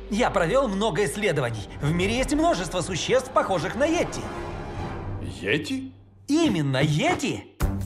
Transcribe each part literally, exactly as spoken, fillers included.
Я провел много исследований. В мире есть множество существ, похожих на йети. Йети? Именно йети.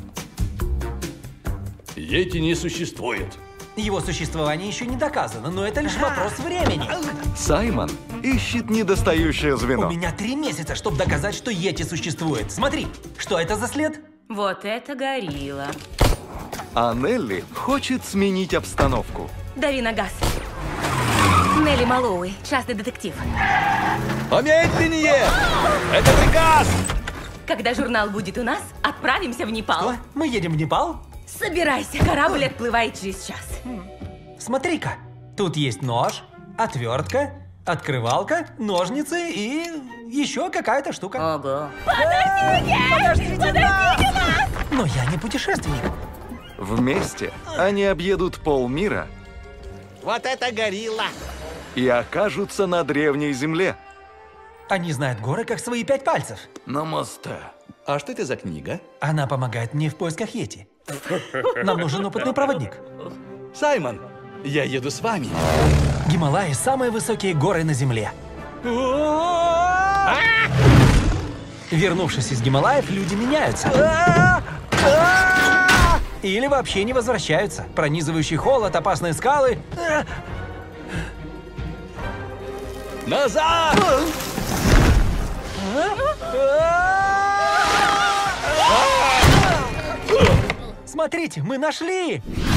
Йети не существует. Его существование еще не доказано, но это лишь вопрос времени. Саймон ищет недостающее У звено. меня три месяца, чтобы доказать, что йети существует. Смотри, что это за след? Вот это горилла. А Нелли хочет сменить обстановку. Дави на газ. Нелли Малоуи, частный детектив. Помедленнее! Это приказ! Когда журнал будет у нас, отправимся в Непал. Что? Мы едем в Непал? Собирайся, корабль отплывает через час. Смотри-ка, тут есть нож, отвертка, открывалка, ножницы и еще какая-то штука. Ого. Но я не путешественник. Вместе они объедут полмира Вот это горилла! и окажутся на древней земле. Они знают горы как свои пять пальцев. Намасте. А что это за книга? Она помогает мне в поисках йети. Нам нужен опытный проводник. Саймон, я еду с вами. Гималаи – самые высокие горы на Земле. Вернувшись из Гималаев, люди меняются. Или вообще не возвращаются. Пронизывающий холод, опасные скалы. Назад! Смотрите, мы нашли!